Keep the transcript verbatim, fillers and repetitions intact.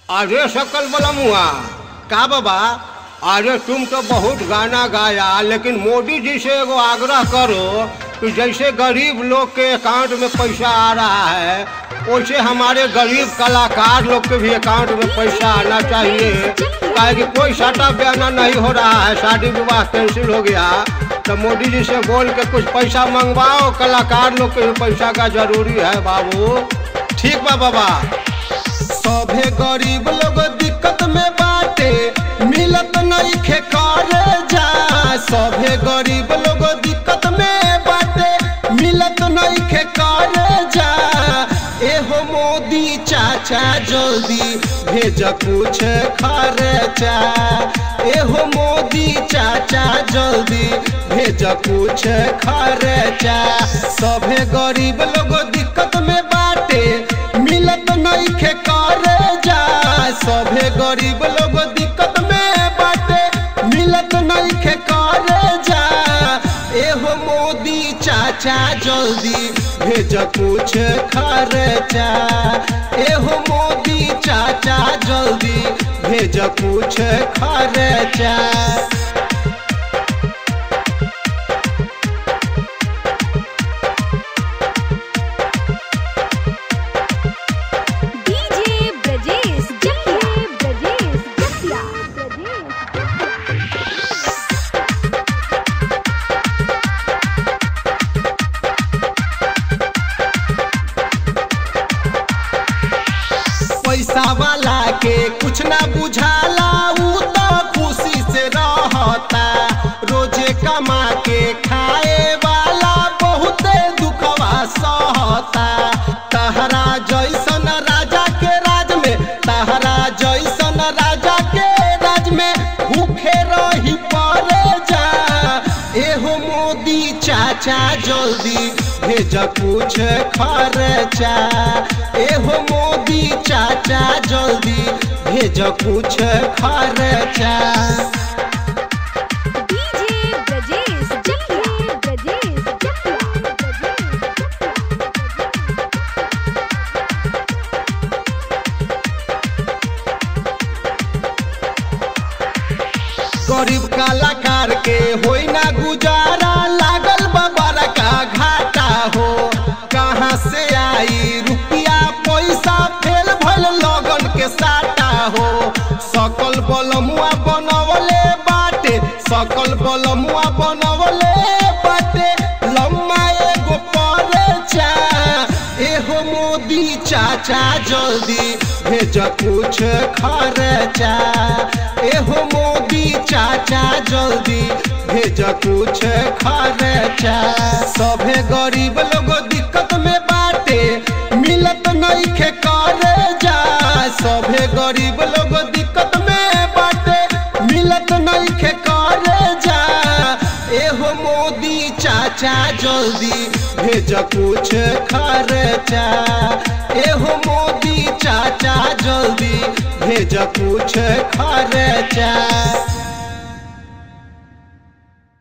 अरे सकल बलमुआ का बाबा। अरे तुम तो बहुत गाना गाया, लेकिन मोदी जी से एगो आग्रह करो कि जैसे गरीब लोग के अकाउंट में पैसा आ रहा है वैसे हमारे गरीब कलाकार लोग के भी अकाउंट में पैसा आना चाहिए। काहे कि कोई साटा बयाना नहीं हो रहा है, शादी विवाह कैंसिल हो गया, तो मोदी जी से बोल के कुछ पैसा मंगवाओ, कलाकार लोग के पैसा का जरूरी है बाबू। ठीक बा बाबा। सभे गरीब लोग दिक्कत में बाटे, मिलत नहीं खे करे जा। सभे गरीब लोग दिक्कत में बाटे, मिलत नहीं खे करे जा। एहो मोदी चाचा जल्दी भेज कुछ खर्चा। एहो मोदी चाचा जल्दी भेज कुछ खर्चा। सभे गरीब लोग दिक्कत में बाटे, मिलत नहीं खे करे जा। सभे गरीब लोग दिक्कत में बाटे, मिलत नहीं खे करे जा। एहो मोदी चाचा जल्दी भेज कुछ खर्चा। एहो मोदी चाचा जल्दी भेज कुछ खर्चा। पैसा वाला के कुछ ना बुझाला, ऊ तो खुशी से रहता। रोजे कमा के खाए वाला बहुते दुखवा सहता। तहरा जैसन राजा के राज में, तहरा जैसन राजा के राज में भूखे रही पड़े जा। एहो मोदी चाचा जल्दी भेज कुछ खर्चा। एहो मोदी चाचा जल्दी भेज कुछ खर्चा। गरीब कलाकार के होई ना गुजारा, लागल बाबर का घाटा हो। कहाँ से आई रुपया पैसा, फेल भल लगन के साटा हो। सकल बलमुआ बनवले बाटे, सकल बलमुआ बनवले बाटे, लम्मा एगो परचा। एहो मोदी चाचा जल्दी भेज कुछ खर्चा। एहो मोदी चाचा जल्दी भेज कुछ खर्चा। सभे गरीब लोग दिक्कत में बाटे, मिलत नहीं खे करे जा। सभे गरीब लोग दिक्कत में बाटे, मिलत नहीं खे करे जा। एहो मोदी चाचा जल्दी भेज कुछ खर्चा। एहो मोदी चाचा जल्दी भेज कुछ खर्चा।